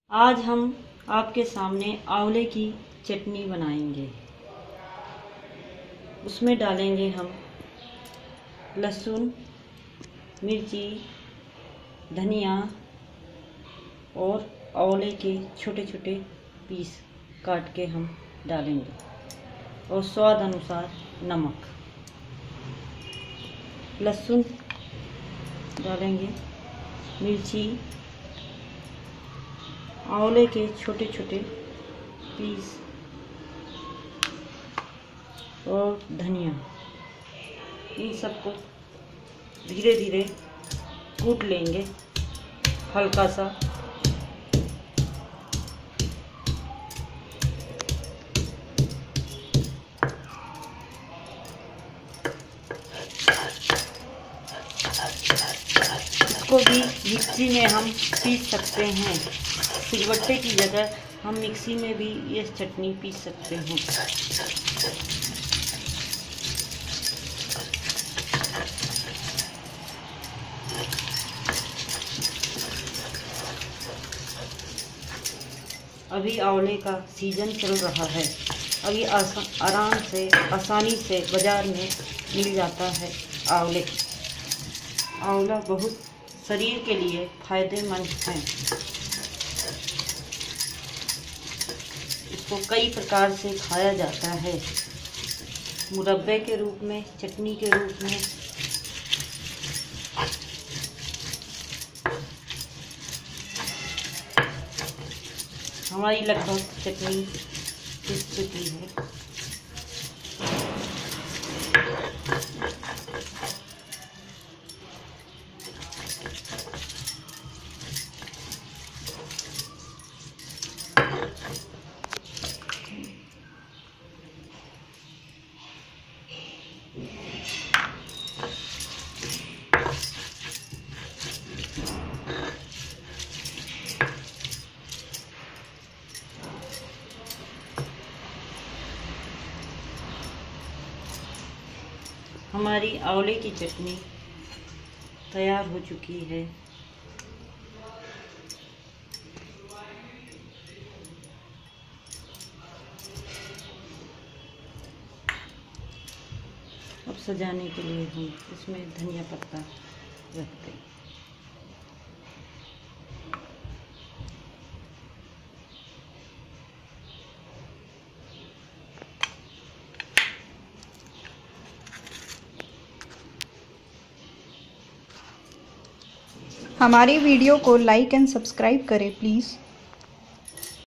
आज हम आपके सामने आंवले की चटनी बनाएंगे। उसमें डालेंगे हम लहसुन, मिर्ची, धनिया और आंवले के छोटे छोटे पीस काट के हम डालेंगे और स्वाद अनुसार नमक। लहसुन डालेंगे, मिर्ची, आंवले के छोटे छोटे पीस और धनिया। इन सबको धीरे धीरे कूट लेंगे हल्का सा। इसको भी मिक्सी में हम पीस सकते हैं। सिलबट्टे की जगह हम मिक्सी में भी ये चटनी पीस सकते हैं। अभी आंवले का सीजन चल रहा है। अभी आसानी से बाज़ार में मिल जाता है आंवले। आंवला बहुत शरीर के लिए फायदेमंद है। इसको कई प्रकार से खाया जाता है, मुरब्बे के रूप में, चटनी के रूप में। हमारी लगभग चटनी पिस चुकी है। हमारी आंवले की चटनी तैयार हो चुकी है। अब सजाने के लिए हम इसमें धनिया पत्ता रखते हैं। हमारी वीडियो को लाइक एंड सब्सक्राइब करें प्लीज़।